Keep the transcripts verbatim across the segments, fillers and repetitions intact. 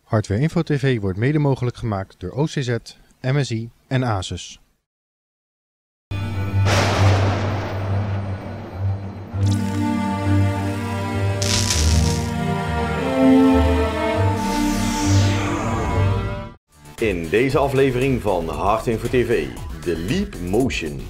Hardware Info T V wordt mede mogelijk gemaakt door O C Z, M S I en Asus. In deze aflevering van Hardware Info T V, de Leap Motion.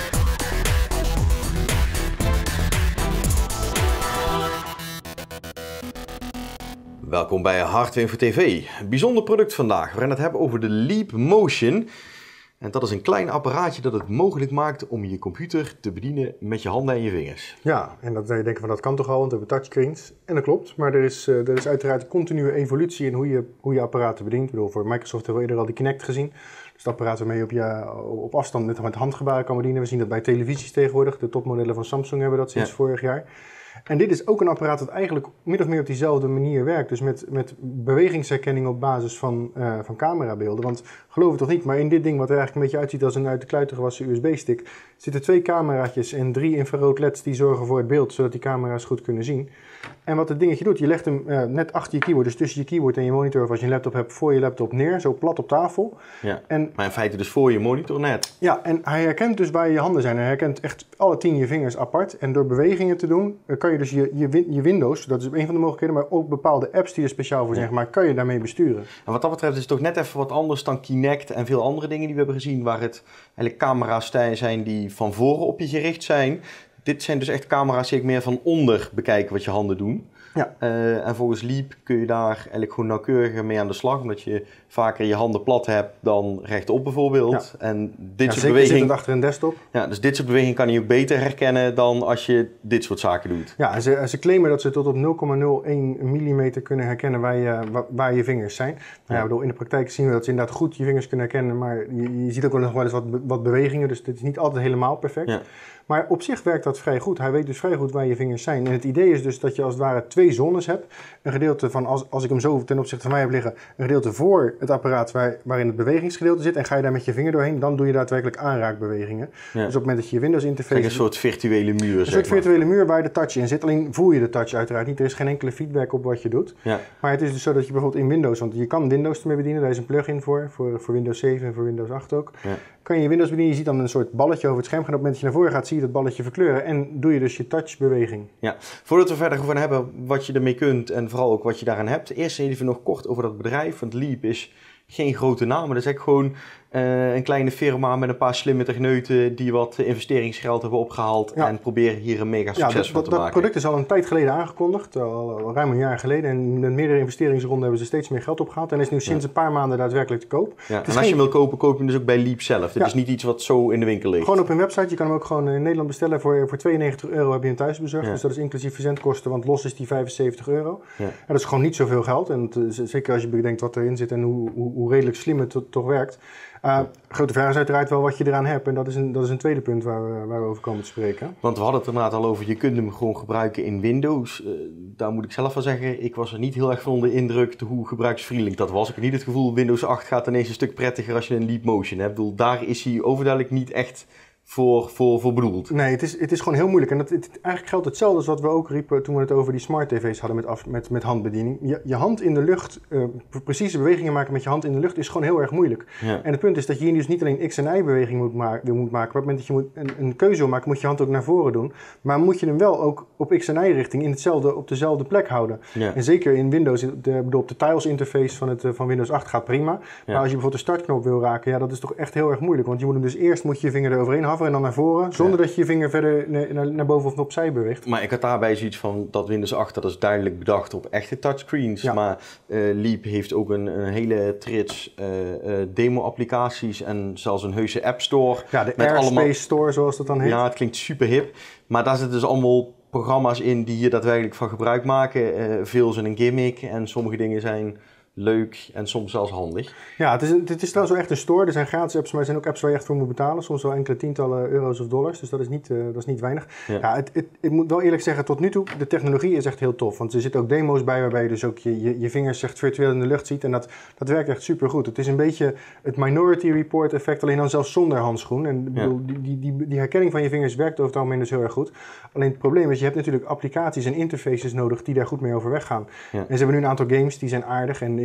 Welkom bij Hardware Info T V. Een bijzonder product vandaag. We gaan het hebben over de Leap Motion. En dat is een klein apparaatje dat het mogelijk maakt om je computer te bedienen met je handen en je vingers. Ja, en dat zou je denken van dat kan toch al, want we hebben touchscreens. En dat klopt, maar er is, uh, er is uiteraard een continue evolutie in hoe je, hoe je apparaten bedient. Ik bedoel, voor Microsoft hebben we eerder al die Kinect gezien. Dus het apparaat waarmee je op, je, op afstand met, met handgebaren kan bedienen. We zien dat bij televisies tegenwoordig. De topmodellen van Samsung hebben dat sinds ja. vorig jaar. En dit is ook een apparaat dat eigenlijk min of meer op diezelfde manier werkt. Dus met, met bewegingsherkenning op basis van, uh, van camerabeelden. Want geloof het toch niet, maar in dit ding wat er eigenlijk een beetje uitziet als een uit de kluiten gewassen U S B-stick... zitten twee cameraatjes en drie infrarood L E D's die zorgen voor het beeld, zodat die camera's goed kunnen zien. En wat het dingetje doet, je legt hem uh, net achter je keyboard, dus tussen je keyboard en je monitor, of als je een laptop hebt, voor je laptop neer, zo plat op tafel. Ja, en, maar in feite dus voor je monitor net. Ja, en hij herkent dus waar je handen zijn. Hij herkent echt alle tien je vingers apart. En door bewegingen te doen, uh, kan je dus je, je, je Windows, dat is een van de mogelijkheden, maar ook bepaalde apps die er speciaal voor zijn ja. gemaakt, kan je daarmee besturen. En wat dat betreft is het toch net even wat anders dan Kinect en veel andere dingen die we hebben gezien, waar het eigenlijk camera's zijn die van voren op je gericht zijn. Dit zijn dus echt camera's die ik meer van onder bekijken wat je handen doen. Ja. Uh, en volgens Leap kun je daar eigenlijk gewoon nauwkeuriger mee aan de slag, omdat je vaker je handen plat hebt dan rechtop bijvoorbeeld. Ja. En dit ja, soort zeker bewegingen zit het achter een desktop. Ja, dus dit soort bewegingen kan je ook beter herkennen dan als je dit soort zaken doet. Ja, en ze, ze claimen dat ze tot op nul komma nul één millimeter kunnen herkennen waar je, waar, waar je vingers zijn. Nou, ja. Ja, bedoel, in de praktijk zien we dat ze inderdaad goed je vingers kunnen herkennen, maar je, je ziet ook nog wel eens wat, wat bewegingen, dus dit is niet altijd helemaal perfect. Ja. Maar op zich werkt dat vrij goed. Hij weet dus vrij goed waar je vingers zijn. En het idee is dus dat je als het ware twee zones hebt. Een gedeelte van, als, als ik hem zo ten opzichte van mij heb liggen, een gedeelte voor het apparaat waar, waarin het bewegingsgedeelte zit. En ga je daar met je vinger doorheen, dan doe je daadwerkelijk aanraakbewegingen. Ja. Dus op het moment dat je je Windows interface... Kijk, een soort virtuele muur, Een zeg soort maar. virtuele muur waar de touch in zit. Alleen voel je de touch uiteraard niet. Er is geen enkele feedback op wat je doet. Ja. Maar het is dus zo dat je bijvoorbeeld in Windows, want je kan Windows ermee bedienen. Daar is een plugin voor, voor, voor Windows zeven en voor Windows acht ook. Ja. Kan je je Windows bedienen, je ziet dan een soort balletje over het scherm gaan. Op het moment dat je naar voren gaat, zie je dat balletje verkleuren en doe je dus je touchbeweging. Ja, voordat we verder gaan hebben wat je ermee kunt en vooral ook wat je daaraan hebt. Eerst even nog kort over dat bedrijf, want Leap is geen grote naam, maar dat is echt gewoon uh, een kleine firma met een paar slimme techneuten die wat investeringsgeld hebben opgehaald ja. en proberen hier een mega succes ja, van te dat, maken. Dat product is al een tijd geleden aangekondigd, al, al ruim een jaar geleden. En met meerdere investeringsronden hebben ze steeds meer geld opgehaald en is nu sinds ja. een paar maanden daadwerkelijk te koop. Ja. En als geen... je hem wil kopen, koop je hem dus ook bij Leap zelf. Dit ja. is niet iets wat zo in de winkel ligt. Gewoon op hun website, je kan hem ook gewoon in Nederland bestellen. Voor, voor tweeënnegentig euro heb je hem thuis bezorgd. Ja. Dus dat is inclusief verzendkosten, want los is die vijfenzeventig euro. Ja. En dat is gewoon niet zoveel geld. En het, zeker als je bedenkt wat erin zit en hoe, hoe, hoe redelijk slim het toch werkt. Uh, grote vraag is uiteraard wel wat je eraan hebt. En dat is een, dat is een tweede punt waar we, waar we over komen te spreken. Want we hadden het inderdaad al over, je kunt hem gewoon gebruiken in Windows. Uh, daar moet ik zelf van zeggen, ik was er niet heel erg van onder indruk hoe gebruiksvriendelijk dat was. Ik heb niet het gevoel, Windows acht gaat ineens een stuk prettiger als je een Leap Motion hebt. Ik bedoel, daar is hij overduidelijk niet echt voor, voor, voor bedoeld. Nee, het is, het is gewoon heel moeilijk. En dat, het, eigenlijk geldt hetzelfde als wat we ook riepen toen we het over die smart tv's hadden met, af, met, met handbediening. Je, je hand in de lucht, uh, precieze bewegingen maken met je hand in de lucht is gewoon heel erg moeilijk. Ja. En het punt is dat je hier dus niet alleen X- en Y-beweging moet, ma moet maken. Maar op het moment dat je moet een, een keuze wil maken, moet je hand ook naar voren doen. Maar moet je hem wel ook op X- en Y-richting in hetzelfde, op dezelfde plek houden. Ja. En zeker in Windows, de, bedoel, op de Tiles interface van, het, van Windows acht gaat prima. Ja. Maar als je bijvoorbeeld de startknop wil raken, ja, dat is toch echt heel erg moeilijk. Want je moet hem dus eerst moet je je vinger eroverheen haveren en dan naar voren. Zonder ja. dat je je vinger verder naar, naar boven of opzij beweegt. Maar ik had daarbij zoiets van dat Windows acht, dat is duidelijk bedacht op echte touchscreens. Ja. Maar uh, Leap heeft ook een, een hele trits uh, uh, demo-applicaties en zelfs een heuse App Store. Ja, de Airspace allemaal... Store zoals dat dan heet. Ja, het klinkt super hip. Maar daar zitten dus allemaal programma's in die hier daadwerkelijk van gebruik maken. Uh, veel zijn een gimmick en sommige dingen zijn leuk en soms zelfs handig. Ja, het is, het is trouwens wel echt een store. Er zijn gratis apps, maar er zijn ook apps waar je echt voor moet betalen. Soms wel enkele tientallen euro's of dollars. Dus dat is niet, uh, dat is niet weinig. Ja. Ja, het, het, ik moet wel eerlijk zeggen, tot nu toe, de technologie is echt heel tof. Want er zitten ook demo's bij waarbij je dus ook je, je, je vingers echt virtueel in de lucht ziet. En dat, dat werkt echt supergoed. Het is een beetje het Minority Report effect, alleen dan zelfs zonder handschoen. En ja. bedoel, die, die, die, die herkenning van je vingers werkt over het algemeen dus heel erg goed. Alleen het probleem is, je hebt natuurlijk applicaties en interfaces nodig die daar goed mee overweg gaan. Ja. En ze hebben nu een aantal games die zijn aardig. En in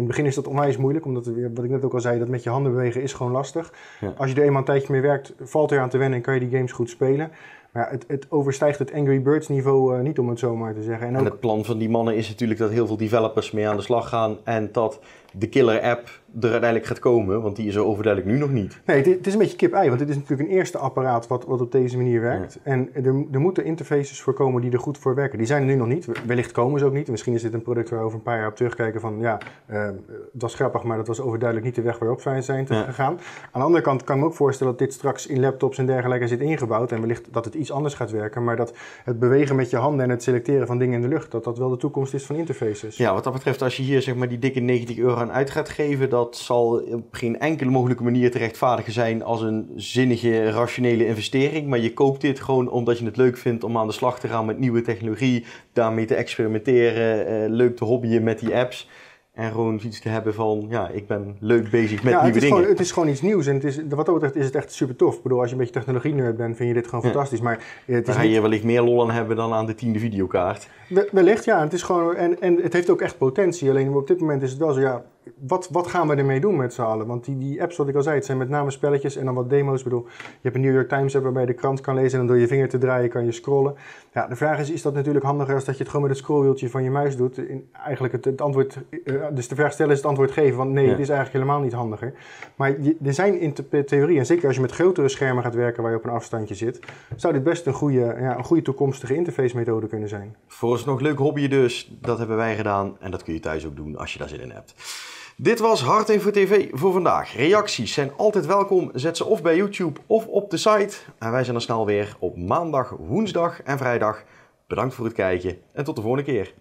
het begin is dat onwijs moeilijk, omdat het, wat ik net ook al zei, dat met je handen bewegen is gewoon lastig. Ja. Als je er eenmaal een tijdje mee werkt, valt er aan te wennen en kan je die games goed spelen. Maar ja, het, het overstijgt het Angry Birds niveau uh, niet, om het zo maar te zeggen. En, en ook, het plan van die mannen is natuurlijk dat heel veel developers mee aan de slag gaan en dat de killer app er uiteindelijk gaat komen, want die is er overduidelijk nu nog niet. Nee, het, het is een beetje kip-ei, want dit is natuurlijk een eerste apparaat wat, wat op deze manier werkt. Ja. En er, er moeten interfaces voor komen die er goed voor werken. Die zijn er nu nog niet, wellicht komen ze ook niet. Misschien is dit een product waar we over een paar jaar op terugkijken van, ja, uh, het was grappig, maar dat was overduidelijk niet de weg waarop wij zijn te ja. gegaan. Aan de andere kant kan ik me ook voorstellen dat dit straks in laptops en dergelijke zit ingebouwd en wellicht dat het iets anders gaat werken, maar dat het bewegen met je handen en het selecteren van dingen in de lucht, dat dat wel de toekomst is van interfaces. Ja, wat dat betreft, als je hier zeg maar die dikke negentig euro aan uit gaat geven, dat zal op geen enkele mogelijke manier te rechtvaardigen zijn als een zinnige, rationele investering. Maar je koopt dit gewoon omdat je het leuk vindt om aan de slag te gaan met nieuwe technologie, daarmee te experimenteren, uh, leuk te hobbyen met die apps. En gewoon iets te hebben van, ja, ik ben leuk bezig met ja, nieuwe het is dingen. Gewoon, het is gewoon iets nieuws en het is, wat dat betreft is het echt super tof. Ik bedoel, als je een beetje technologie-nerd bent, vind je dit gewoon ja. fantastisch. Maar het is Daar ga je niet... wellicht meer lol aan hebben dan aan de tiende videokaart. Wellicht, ja. Het is gewoon, en, en het heeft ook echt potentie. Alleen op dit moment is het wel zo, ja, wat, wat gaan we ermee doen met z'n allen? Want die, die apps, wat ik al zei, het zijn met name spelletjes en dan wat demo's. Ik bedoel, je hebt een New York Times app waarbij je de krant kan lezen en dan door je vinger te draaien kan je scrollen. Ja, de vraag is, is dat natuurlijk handiger als dat je het gewoon met het scrollwieltje van je muis doet? In, eigenlijk het, het antwoord, uh, dus de vraag stellen is het antwoord geven, want nee, ja. het is eigenlijk helemaal niet handiger. Maar je, er zijn in te, theorie, en zeker als je met grotere schermen gaat werken waar je op een afstandje zit, zou dit best een goede, ja, een goede toekomstige interface methode kunnen zijn. Vooralsnog leuk hobby dus, dat hebben wij gedaan en dat kun je thuis ook doen als je daar zin in hebt. Dit was Hardinfo T V voor vandaag. Reacties zijn altijd welkom. Zet ze of bij YouTube of op de site. En wij zijn er snel weer op maandag, woensdag en vrijdag. Bedankt voor het kijken en tot de volgende keer.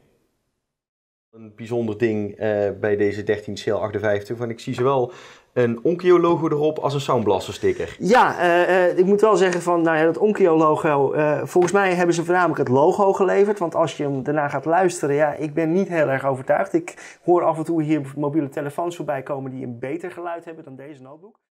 Een bijzonder ding uh, bij deze dertien C L achtenvijftig. Want ik zie zowel een Onkyo logo erop als een Sound Blaster sticker. Ja, uh, uh, ik moet wel zeggen van nou ja, dat Onkyo logo, uh, volgens mij hebben ze voornamelijk het logo geleverd. Want als je hem daarna gaat luisteren, ja, ik ben niet heel erg overtuigd. Ik hoor af en toe hier mobiele telefoons voorbij komen die een beter geluid hebben dan deze notebook.